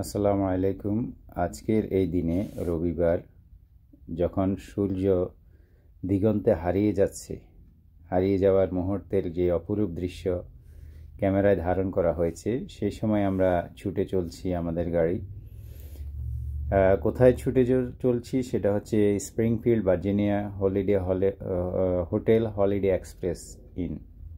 আসসালামু আলাইকুম। আজকের এই দিনে রবিবার, যখন সূর্য দিগন্তে হারিয়ে যাওয়ার মুহূর্তের যে অপরূপ দৃশ্য ক্যামেরায় ধারণ করা হয়েছে, সেই সময় আমরা ছুটে চলছি আমাদের গাড়ি। কোথায় ছুটে চলছি সেটা হচ্ছে Springfield, Virginia hotel holiday express inn.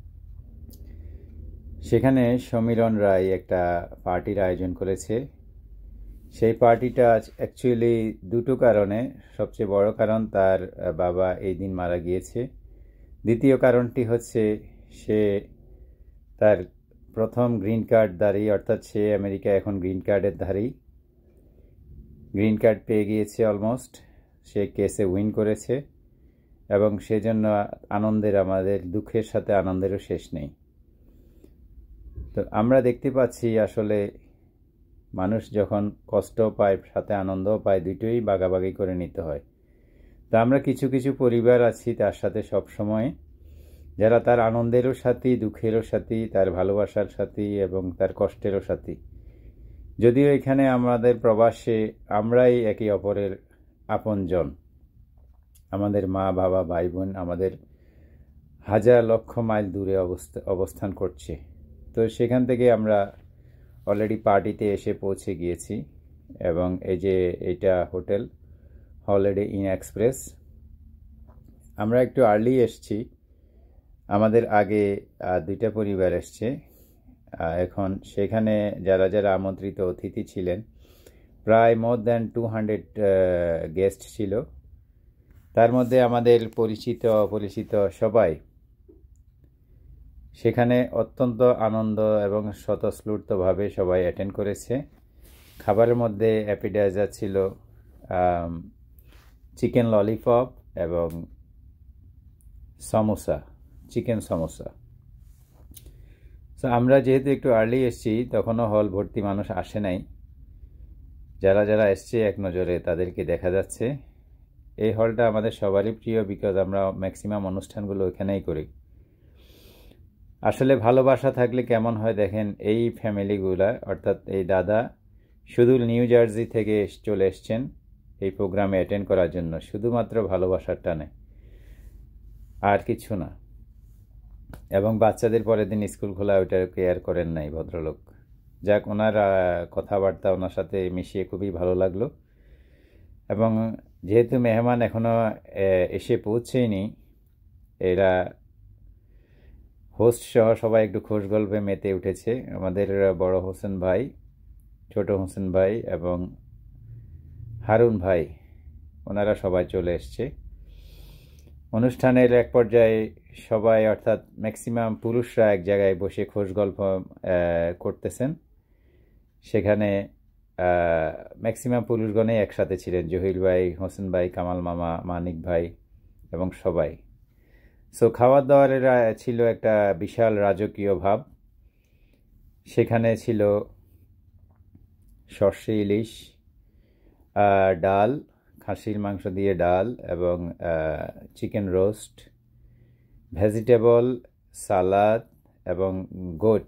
সেখানে সমীরণ রায় একটা পার্টির আয়োজন করেছে। সেই পার্টিটা অ্যাকচুয়ালি দুটো কারণে। সবচেয়ে বড় কারণ, তার বাবা এই দিন মারা গিয়েছে। দ্বিতীয় কারণটি হচ্ছে সে তার প্রথম গ্রিন কার্ডধারী, অর্থাৎ সে আমেরিকা এখন গ্রিন কার্ডের ধারী। গ্রিন কার্ড পেয়ে গিয়েছে অলমোস্ট। সে কেসে উইন করেছে এবং সেজন্য আমাদের দুঃখের সাথে আনন্দেরও শেষ নেই। তো আমরা দেখতে পাচ্ছি আসলে মানুষ যখন কষ্ট পায়, সাথে আনন্দও পায়, দুটোই ভাগাভাগি করে নিতে হয়। তো আমরা কিছু কিছু পরিবার আছি তার সাথে সব সময়, যারা তার আনন্দেরও সাথী, দুঃখেরও সাথী, তার ভালোবাসার সাথী এবং তার কষ্টেরও সাথী। যদিও এখানে আমাদের প্রবাসে আমরাই একে অপরের আপনজন। আমাদের মা বাবা ভাই বোন আমাদের হাজার লক্ষ মাইল দূরে অবস্থান করছে। তো সেখান থেকে আমরা অলরেডি পার্টিতে এসে পৌঁছে গিয়েছি এবং এই যে এটা হোটেল হলিডে ইন এক্সপ্রেস। আমরা একটু আর্লি এসছি, আমাদের আগে দুইটা পরিবার এসছে। এখন সেখানে যারা যারা আমন্ত্রিত অতিথি ছিলেন, প্রায় মোর দ্যান 200 গেস্ট ছিল। তার মধ্যে আমাদের পরিচিত সবাই সেখানে অত্যন্ত আনন্দ এবং স্বতঃস্ফূর্তভাবে সবাই অ্যাটেন্ড করেছে। খাবারের মধ্যে অ্যাপিটাইজার ছিল চিকেন ললিপপ এবং চিকেন সমোসা। তো আমরা যেহেতু একটু আর্লি এসেছি, তখনও হল ভর্তি মানুষ আসে নাই। যারা যারা এসছে এক নজরে তাদেরকে দেখা যাচ্ছে। এই হলটা আমাদের সবারই প্রিয়, বিকজ আমরা ম্যাক্সিমাম অনুষ্ঠানগুলো ওইখানেই করি। আসলে ভালোবাসা থাকলে কেমন হয় দেখেন, এই ফ্যামিলিগুলা, অর্থাৎ এই দাদা শুধু নিউ জার্সি থেকে চলে এসছেন এই প্রোগ্রামে অ্যাটেন্ড করার জন্য, শুধুমাত্র ভালোবাসার টানে, আর কিছু না। এবং বাচ্চাদের পরের দিন স্কুল খোলা, ওইটা কেয়ার করেন নাই ভদ্রলোক। যাক, ওনার কথাবার্তা ওনার সাথে মিশিয়ে খুবই ভালো লাগলো। এবং যেহেতু মেহমান এখনো এসে পৌঁছেনি, এরা হোস্ট সহ সবাই একটু খোশ গল্পে মেতে উঠেছে। আমাদের বড় হোসেন ভাই, ছোট হোসেন ভাই এবং হারুন ভাই, ওনারা সবাই চলে এসছে। অনুষ্ঠানের এক পর্যায়ে সবাই, অর্থাৎ ম্যাক্সিমাম পুরুষরা এক জায়গায় বসে খোশ গল্প করতেছেন। সেখানে ম্যাক্সিমাম পুরুষগণই একসাথে ছিলেন, জহির ভাই, হোসেন ভাই, কামাল মামা, মানিক ভাই এবং সবাই। সো খাওয়া দাওয়ার ছিল একটা বিশাল রাজকীয় ভাব। সেখানে ছিল সর্ষে ইলিশ, ডাল, খাসির মাংস দিয়ে ডাল এবং চিকেন রোস্ট, ভেজিটেবল, সালাদ এবং গোট,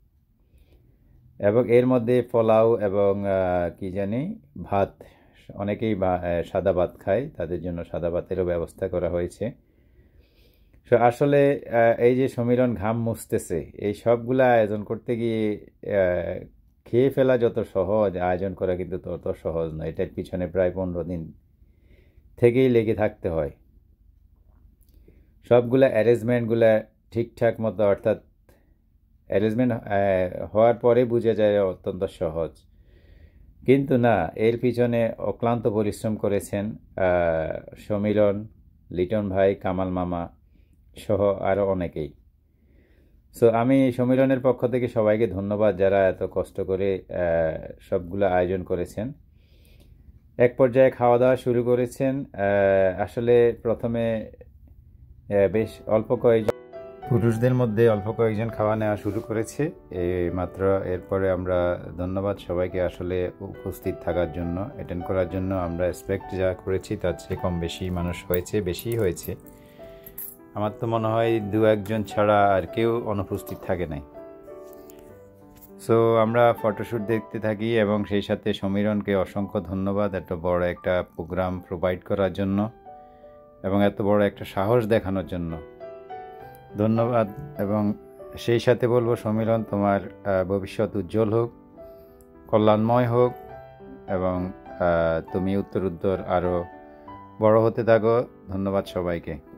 এবং এর মধ্যে পোলাও এবং কি জানি ভাত। অনেকেই সাদা ভাত খায়, তাদের জন্য সাদা ভাতেরও ব্যবস্থা করা হয়েছে। আসলে এই যে সমীরণ ঘাম মুছতেছে, এই সবগুলা আয়োজন করতে গিয়ে খেয়ে ফেলা যত সহজ, আয়োজন করা কিন্তু তত সহজ নয়। এটার পিছনে প্রায় 15 দিন থেকেই লেগে থাকতে হয়। সবগুলা অ্যারেঞ্জমেন্টগুলা ঠিকঠাক মতো, অর্থাৎ অ্যারেঞ্জমেন্ট হওয়ার পরে বোঝা যায় অত্যন্ত সহজ, কিন্তু না, এর পিছনে অক্লান্ত পরিশ্রম করেছেন সমীরণ, লিটন ভাই, কামাল মামা সহ আরও অনেকেই। সো আমি সমীরণের পক্ষ থেকে সবাইকে ধন্যবাদ, যারা এত কষ্ট করে সবগুলো আয়োজন করেছেন। এক পর্যায়ে খাওয়া দাওয়া শুরু করেছেন। আসলে প্রথমে বেশ অল্প কয়েকজন পুরুষদের মধ্যে অল্প কয়েকজন খাওয়া নেওয়া শুরু করেছে মাত্র। এরপরে আমরা ধন্যবাদ সবাইকে আসলে উপস্থিত থাকার জন্য, অ্যাটেন্ড করার জন্য। আমরা এক্সপেক্ট যা করেছি তার চেয়ে কম বেশি মানুষ হয়েছে, বেশি হয়েছে। আমার তো মনে হয় 2-1 জন ছাড়া আর কেউ অনুপস্থিত থাকে নাই। সো আমরা ফটোশ্যুট দেখতে থাকি এবং সেই সাথে সমীরণকে অসংখ্য ধন্যবাদ এত বড় একটা প্রোগ্রাম প্রোভাইড করার জন্য এবং এত বড় একটা সাহস দেখানোর জন্য ধন্যবাদ। এবং সেই সাথে বলবো সমীরণ, তোমার ভবিষ্যৎ উজ্জ্বল হোক, কল্যাণময় হোক এবং তুমি উত্তর আরও বড় হতে থাকো। ধন্যবাদ সবাইকে।